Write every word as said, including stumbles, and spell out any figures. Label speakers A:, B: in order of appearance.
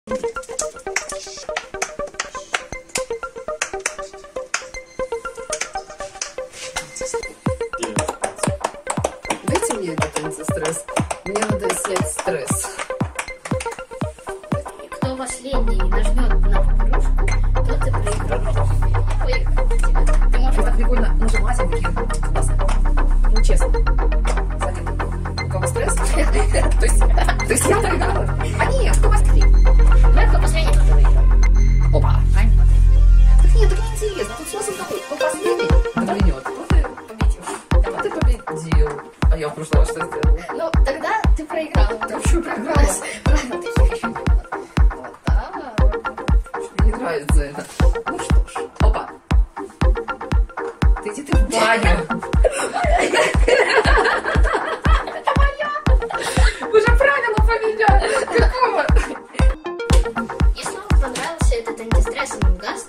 A: Дайте мне этот антистресс. Мне надо снять стресс.
B: Кто последний нажмет на пупырушку, тот и проиграл. Ой, ты можешь
A: так прикольно нажимать, а классно. Ну, честно. Кстати, у кого стресс? То есть, то есть я проиграла? А нет, кто последний?
B: Ну, кто последний, тот и выиграл.
A: Опа.
B: Ань,
A: так нет, так неинтересно. Тут смысл такой, кто последний, кто винет. Кто ты победил? А ты победил. А я в прошлый раз что сделала?
B: ну, тогда ты проиграла.
A: Ты вообще проиграла?
B: Правильно, ты все еще не поняла. Вот так.
A: Мне не нравится это. Ну что ж. Опа. Ты иди ты в баню.
B: Это моя.
A: Вы же правильно поменяли. Какого?
B: Если вам понравился этот антистрессовый газ,